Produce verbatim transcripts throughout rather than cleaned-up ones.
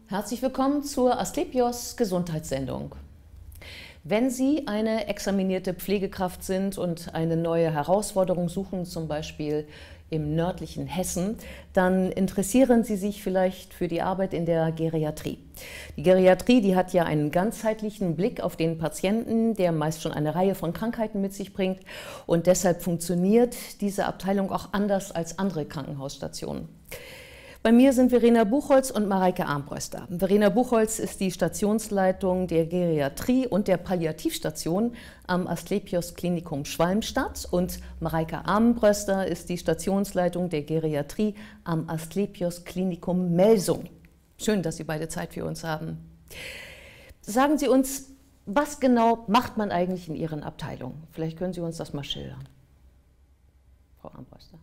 Herzlich willkommen zur Asklepios Gesundheitssendung. Wenn Sie eine examinierte Pflegekraft sind und eine neue Herausforderung suchen, zum Beispiel im nördlichen Hessen, dann interessieren Sie sich vielleicht für die Arbeit in der Geriatrie. Die Geriatrie, die hat ja einen ganzheitlichen Blick auf den Patienten, der meist schon eine Reihe von Krankheiten mit sich bringt, und deshalb funktioniert diese Abteilung auch anders als andere Krankenhausstationen. Bei mir sind Verena Buchholz und Mareike Armbröster. Verena Buchholz ist die Stationsleitung der Geriatrie und der Palliativstation am Asklepios Klinikum Schwalmstadt und Mareike Armbröster ist die Stationsleitung der Geriatrie am Asklepios Klinikum Melsung. Schön, dass Sie beide Zeit für uns haben. Sagen Sie uns, was genau macht man eigentlich in Ihren Abteilungen? Vielleicht können Sie uns das mal schildern. Frau Armbröster.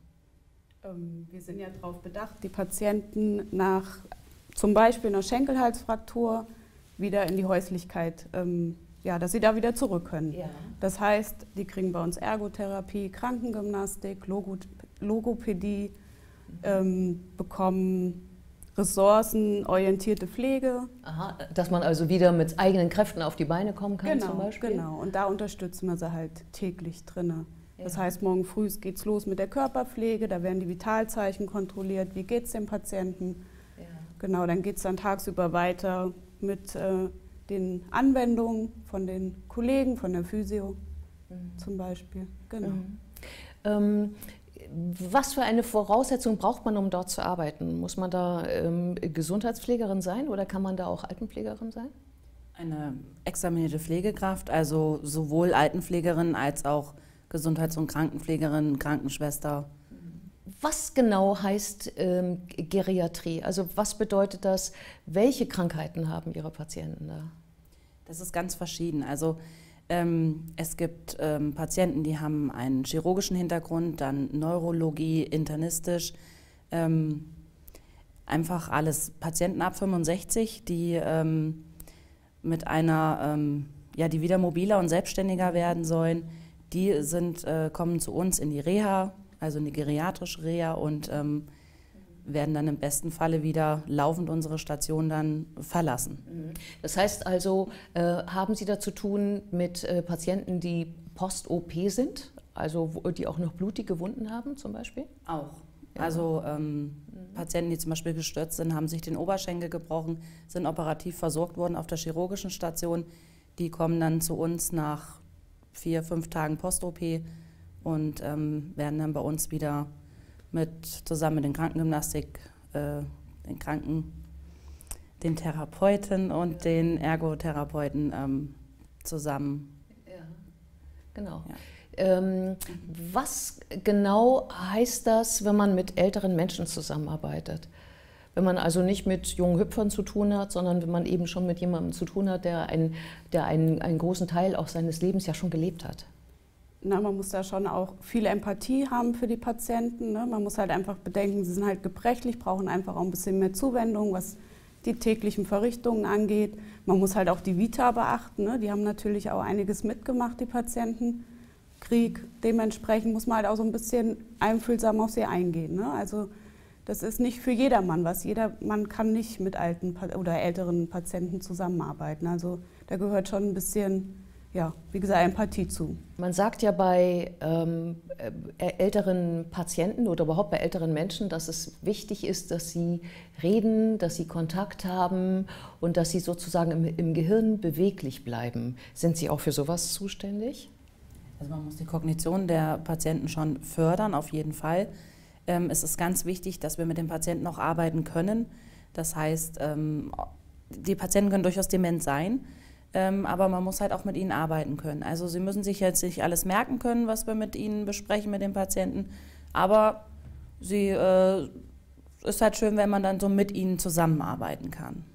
Wir sind ja darauf bedacht, die Patienten nach zum Beispiel einer Schenkelhalsfraktur wieder in die Häuslichkeit, ähm, ja, dass sie da wieder zurück können. Ja. Das heißt, die kriegen bei uns Ergotherapie, Krankengymnastik, Logo, Logopädie, mhm. ähm, bekommen ressourcenorientierte Pflege. Aha, dass man also wieder mit eigenen Kräften auf die Beine kommen kann, genau, zum Beispiel? Genau, und da unterstützen wir sie halt täglich drinne. Das heißt, morgen früh geht es los mit der Körperpflege, da werden die Vitalzeichen kontrolliert, wie geht es dem Patienten. Ja. Genau, dann geht es dann tagsüber weiter mit äh, den Anwendungen von den Kollegen, von der Physio mhm. zum Beispiel. Genau. Mhm. Ähm, was für eine Voraussetzung braucht man, um dort zu arbeiten? Muss man da ähm, Gesundheitspflegerin sein oder kann man da auch Altenpflegerin sein? Eine examinierte Pflegekraft, also sowohl Altenpflegerin als auch Gesundheits- und Krankenpflegerin, Krankenschwester. Was genau heißt ähm, Geriatrie? Also was bedeutet das? Welche Krankheiten haben Ihre Patienten da? Das ist ganz verschieden. Also ähm, es gibt ähm, Patienten, die haben einen chirurgischen Hintergrund, dann Neurologie, internistisch, ähm, einfach alles Patienten ab fünfundsechzig, die ähm, mit einer, ähm, ja, die wieder mobiler und selbstständiger werden sollen. Die sind, äh, kommen zu uns in die Reha, also in die geriatrische Reha und ähm, werden dann im besten Falle wieder laufend unsere Station dann verlassen. Das heißt also, äh, haben Sie da zu tun mit äh, Patienten, die post-O P sind, also wo, die auch noch blutige Wunden haben zum Beispiel? Auch. Ja. Also ähm, mhm. Patienten, die zum Beispiel gestürzt sind, haben sich den Oberschenkel gebrochen, sind operativ versorgt worden auf der chirurgischen Station. Die kommen dann zu uns nach vier, fünf Tagen Post-O P und ähm, werden dann bei uns wieder mit, zusammen mit den Krankengymnastik, äh, den Kranken, den Therapeuten und ja. den Ergotherapeuten ähm, zusammen. Ja, genau. Ja. Ähm, was genau heißt das, wenn man mit älteren Menschen zusammenarbeitet? Wenn man also nicht mit jungen Hüpfern zu tun hat, sondern wenn man eben schon mit jemandem zu tun hat, der, ein, der einen, einen großen Teil auch seines Lebens ja schon gelebt hat. Na, man muss da schon auch viel Empathie haben für die Patienten. Ne? Man muss halt einfach bedenken, sie sind halt gebrechlich, brauchen einfach auch ein bisschen mehr Zuwendung, was die täglichen Verrichtungen angeht. Man muss halt auch die Vita beachten. Ne? Die haben natürlich auch einiges mitgemacht, die Patienten. Krieg, dementsprechend muss man halt auch so ein bisschen einfühlsam auf sie eingehen. Ne? Also das ist nicht für jedermann was. Jedermann kann nicht mit alten oder älteren Patienten zusammenarbeiten. Also da gehört schon ein bisschen, ja, wie gesagt, Empathie zu. Man sagt ja bei ähm, älteren Patienten oder überhaupt bei älteren Menschen, dass es wichtig ist, dass sie reden, dass sie Kontakt haben und dass sie sozusagen im, im Gehirn beweglich bleiben. Sind Sie auch für sowas zuständig? Also man muss die Kognition der Patienten schon fördern, auf jeden Fall. Ähm, es ist ganz wichtig, dass wir mit den Patienten auch arbeiten können. Das heißt, ähm, die Patienten können durchaus dement sein, ähm, aber man muss halt auch mit ihnen arbeiten können. Also sie müssen sich jetzt nicht alles merken können, was wir mit ihnen besprechen, mit den Patienten, aber sie, äh, ist halt schön, wenn man dann so mit ihnen zusammenarbeiten kann.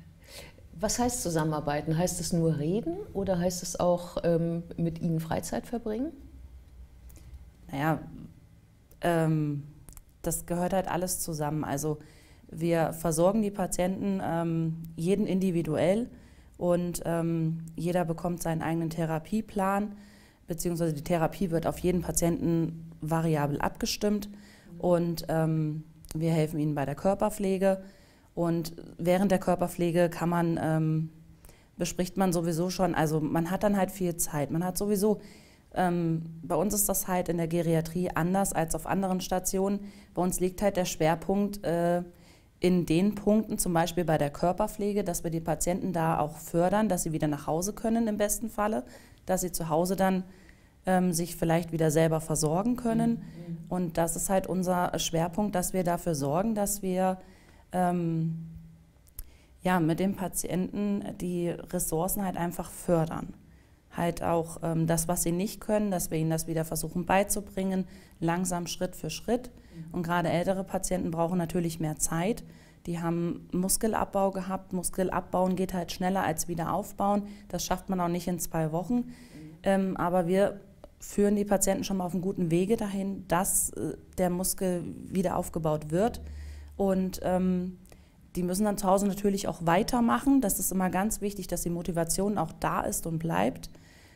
Was heißt zusammenarbeiten? Heißt es nur reden oder heißt es auch ähm, mit ihnen Freizeit verbringen? Naja, ähm, das gehört halt alles zusammen. Also wir versorgen die Patienten, ähm, jeden individuell und ähm, jeder bekommt seinen eigenen Therapieplan, beziehungsweise die Therapie wird auf jeden Patienten variabel abgestimmt und ähm, wir helfen ihnen bei der Körperpflege Und während der Körperpflege kann man, ähm, bespricht man sowieso schon, also man hat dann halt viel Zeit. Man hat sowieso, ähm, bei uns ist das halt in der Geriatrie anders als auf anderen Stationen. Bei uns liegt halt der Schwerpunkt äh, in den Punkten, zum Beispiel bei der Körperpflege, dass wir die Patienten da auch fördern, dass sie wieder nach Hause können im besten Falle, dass sie zu Hause dann ähm, sich vielleicht wieder selber versorgen können. Mhm. Und das ist halt unser Schwerpunkt, dass wir dafür sorgen, dass wir ähm, ja, mit dem Patienten die Ressourcen halt einfach fördern. Halt auch ähm, das, was sie nicht können, dass wir ihnen das wieder versuchen beizubringen, langsam Schritt für Schritt. Und gerade ältere Patienten brauchen natürlich mehr Zeit. Die haben Muskelabbau gehabt. Muskelabbauen geht halt schneller als wieder aufbauen. Das schafft man auch nicht in zwei Wochen. Mhm. Ähm, aber wir führen die Patienten schon mal auf einen guten Wege dahin, dass äh, der Muskel wieder aufgebaut wird. Und ähm, die müssen dann zu Hause natürlich auch weitermachen. Das ist immer ganz wichtig, dass die Motivation auch da ist und bleibt.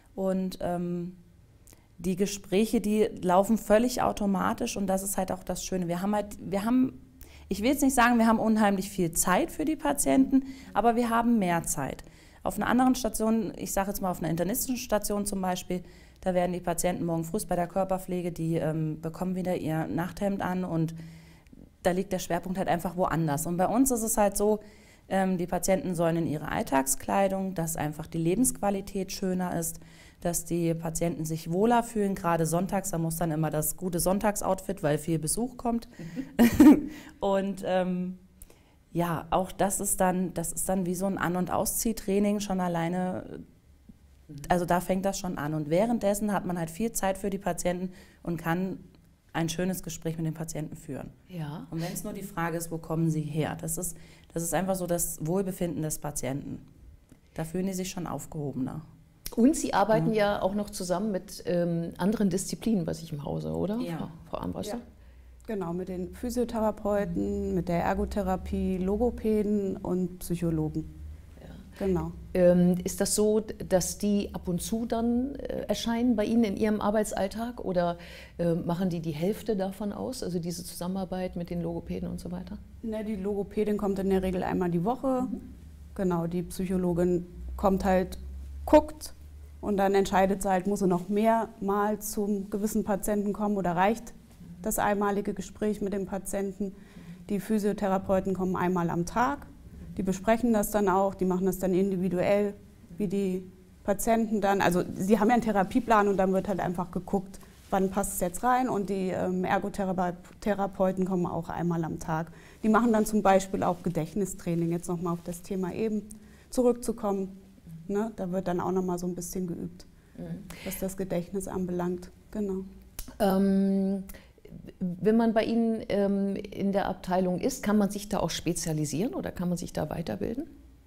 Und ähm, die Gespräche, die laufen völlig automatisch und das ist halt auch das Schöne. Wir haben halt, wir haben, ich will jetzt nicht sagen, wir haben unheimlich viel Zeit für die Patienten, aber wir haben mehr Zeit. Auf einer anderen Station, ich sage jetzt mal auf einer internistischen Station zum Beispiel, da werden die Patienten morgen früh bei der Körperpflege, die ähm, bekommen wieder ihr Nachthemd an und da liegt der Schwerpunkt halt einfach woanders. Und bei uns ist es halt so, ähm, die Patienten sollen in ihre Alltagskleidung, dass einfach die Lebensqualität schöner ist, dass die Patienten sich wohler fühlen, gerade sonntags, da muss dann immer das gute Sonntagsoutfit, weil viel Besuch kommt. Mhm. Und ähm, ja, auch das ist dann, das ist dann wie so ein An- und Ausziehtraining schon alleine, also da fängt das schon an. Und währenddessen hat man halt viel Zeit für die Patienten und kann ein schönes Gespräch mit den Patienten führen. Ja. Und wenn es nur die Frage ist, wo kommen sie her? Das ist, das ist einfach so das Wohlbefinden des Patienten. Da fühlen die sich schon aufgehobener. Und Sie arbeiten ja, ja auch noch zusammen mit ähm, anderen Disziplinen bei sich im Hause, oder? Ja. Frau Armbruster? Ja. Genau, mit den Physiotherapeuten, mit der Ergotherapie, Logopäden und Psychologen. Ja. Genau. Ähm, ist das so, dass die ab und zu dann äh, erscheinen bei Ihnen in Ihrem Arbeitsalltag oder äh, machen die die Hälfte davon aus, also diese Zusammenarbeit mit den Logopäden und so weiter? Ne, die Logopädin kommt in der Regel einmal die Woche. Mhm. Genau, die Psychologin kommt halt, guckt und dann entscheidet sie halt, muss sie noch mehrmals zum gewissen Patienten kommen oder reicht das einmalige Gespräch mit dem Patienten. Die Physiotherapeuten kommen einmal am Tag. Die besprechen das dann auch, die machen das dann individuell, wie die Patienten dann, also sie haben ja einen Therapieplan und dann wird halt einfach geguckt, wann passt es jetzt rein und die ähm, Ergotherapeuten kommen auch einmal am Tag. Die machen dann zum Beispiel auch Gedächtnistraining, jetzt nochmal auf das Thema eben zurückzukommen, ne? Da wird dann auch nochmal so ein bisschen geübt, mhm. was das Gedächtnis anbelangt, genau. Ähm Wenn man bei Ihnen ähm, in der Abteilung ist, kann man sich da auch spezialisieren oder kann man sich da weiterbilden?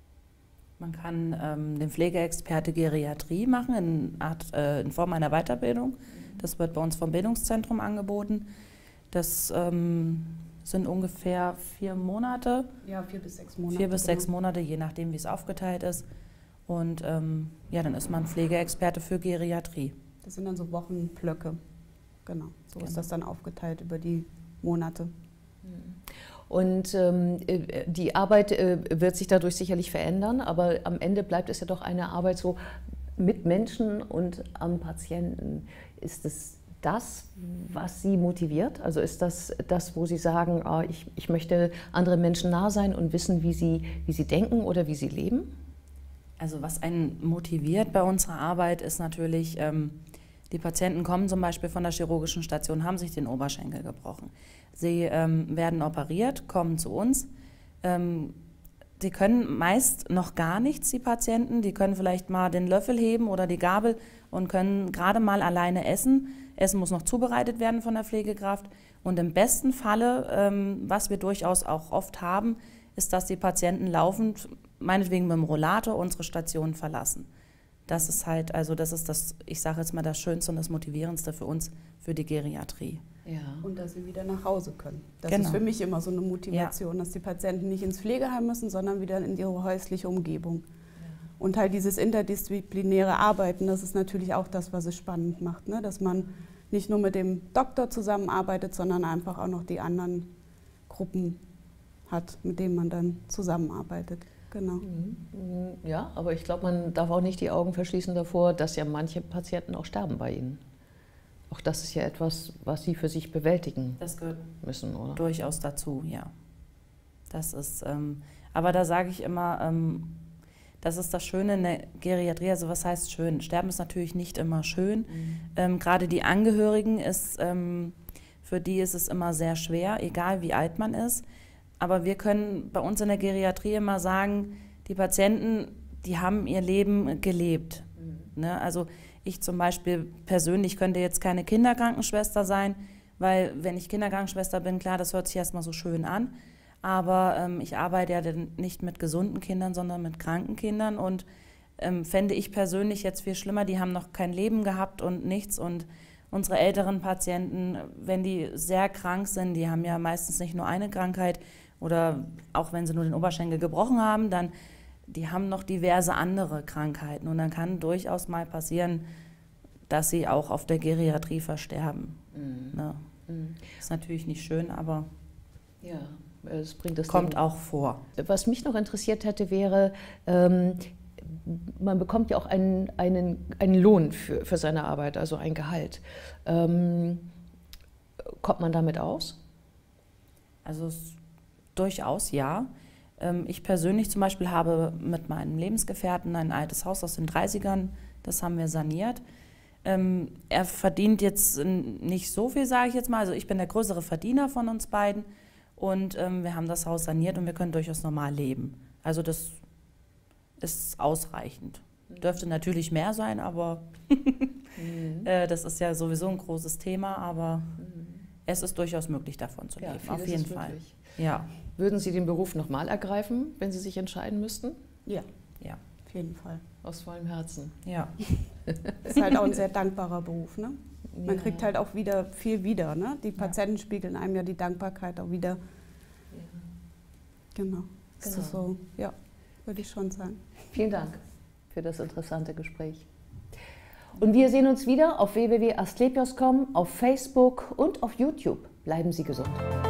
Man kann ähm, den Pflegeexperte Geriatrie machen in, Art, äh, in Form einer Weiterbildung. Das wird bei uns vom Bildungszentrum angeboten. Das ähm, sind ungefähr vier Monate. Ja, vier bis sechs Monate. Vier bis genau. sechs Monate, je nachdem, wie es aufgeteilt ist. Und ähm, ja, dann ist man Pflegeexperte für Geriatrie. Das sind dann so Wochenblöcke. Genau, so genau. ist das dann aufgeteilt über die Monate. Und ähm, die Arbeit äh, wird sich dadurch sicherlich verändern, aber am Ende bleibt es ja doch eine Arbeit so mit Menschen und am Patienten. Ist es das, was Sie motiviert? Also ist das das, wo Sie sagen, oh, ich, ich möchte anderen Menschen nah sein und wissen, wie sie, wie sie denken oder wie sie leben? Also was einen motiviert bei unserer Arbeit ist natürlich, ähm, die Patienten kommen zum Beispiel von der chirurgischen Station, haben sich den Oberschenkel gebrochen. Sie ähm, werden operiert, kommen zu uns. Ähm, die können meist noch gar nichts, die Patienten. Die können vielleicht mal den Löffel heben oder die Gabel und können gerade mal alleine essen. Essen muss noch zubereitet werden von der Pflegekraft. Und im besten Falle, ähm, was wir durchaus auch oft haben, ist, dass die Patienten laufend, meinetwegen mit dem Rollator, unsere Station verlassen. Das ist halt, also das ist das, ich sage jetzt mal, das Schönste und das Motivierendste für uns, für die Geriatrie. Ja. Und dass sie wieder nach Hause können. Das genau. ist für mich immer so eine Motivation, ja. dass die Patienten nicht ins Pflegeheim müssen, sondern wieder in ihre häusliche Umgebung. Ja. Und halt dieses interdisziplinäre Arbeiten, das ist natürlich auch das, was es spannend macht, ne? Dass man nicht nur mit dem Doktor zusammenarbeitet, sondern einfach auch noch die anderen Gruppen hat, mit dem man dann zusammenarbeitet. Genau. Ja, aber ich glaube, man darf auch nicht die Augen verschließen davor, dass ja manche Patienten auch sterben bei Ihnen. Auch das ist ja etwas, was Sie für sich bewältigen das gehört müssen, oder? Durchaus dazu, ja. Das ist, ähm, aber da sage ich immer, ähm, das ist das Schöne in der Geriatrie. Also was heißt schön? Sterben ist natürlich nicht immer schön. Mhm. Ähm, gerade die Angehörigen, ist, ähm, für die ist es immer sehr schwer, egal wie alt man ist. Aber wir können bei uns in der Geriatrie immer sagen, die Patienten, die haben ihr Leben gelebt. Mhm. Ne? Also ich zum Beispiel persönlich könnte jetzt keine Kinderkrankenschwester sein, weil wenn ich Kinderkrankenschwester bin, klar, das hört sich erstmal so schön an. Aber ähm, ich arbeite ja nicht mit gesunden Kindern, sondern mit kranken Kindern. Und ähm, fände ich persönlich jetzt viel schlimmer, die haben noch kein Leben gehabt und nichts. Und unsere älteren Patienten, wenn die sehr krank sind, die haben ja meistens nicht nur eine Krankheit, oder auch wenn sie nur den Oberschenkel gebrochen haben, dann die haben noch diverse andere Krankheiten. Und dann kann durchaus mal passieren, dass sie auch auf der Geriatrie versterben. Mhm. Ne? Mhm. Ist natürlich nicht schön, aber ja. Es bringt das kommt Leben. Auch vor. Was mich noch interessiert hätte, wäre, ähm, man bekommt ja auch einen, einen, einen Lohn für, für seine Arbeit, also ein Gehalt. Ähm, kommt man damit aus? Also durchaus ja. Ähm, ich persönlich zum Beispiel habe mit meinem Lebensgefährten ein altes Haus aus den dreißigern, das haben wir saniert. Ähm, er verdient jetzt nicht so viel, sage ich jetzt mal. Also ich bin der größere Verdiener von uns beiden. Und ähm, wir haben das Haus saniert und wir können durchaus normal leben. Also das ist ausreichend. Dürfte natürlich mehr sein, aber mhm. äh, das ist ja sowieso ein großes Thema, aber mhm. es ist durchaus möglich, davon zu leben, ja, auf jeden Fall. Ja. Würden Sie den Beruf nochmal ergreifen, wenn Sie sich entscheiden müssten? Ja, ja, auf jeden Fall. Aus vollem Herzen. Ja. Das ist halt auch ein sehr dankbarer Beruf, ne? Man ja. kriegt halt auch wieder viel wieder, ne? Die Patienten ja. spiegeln einem ja die Dankbarkeit auch wieder. Ja. Genau. Das genau. ist so, ja, würde ich schon sagen. Vielen Dank für das interessante Gespräch. Und wir sehen uns wieder auf w w w punkt asklepios punkt com, auf Facebook und auf YouTube. Bleiben Sie gesund.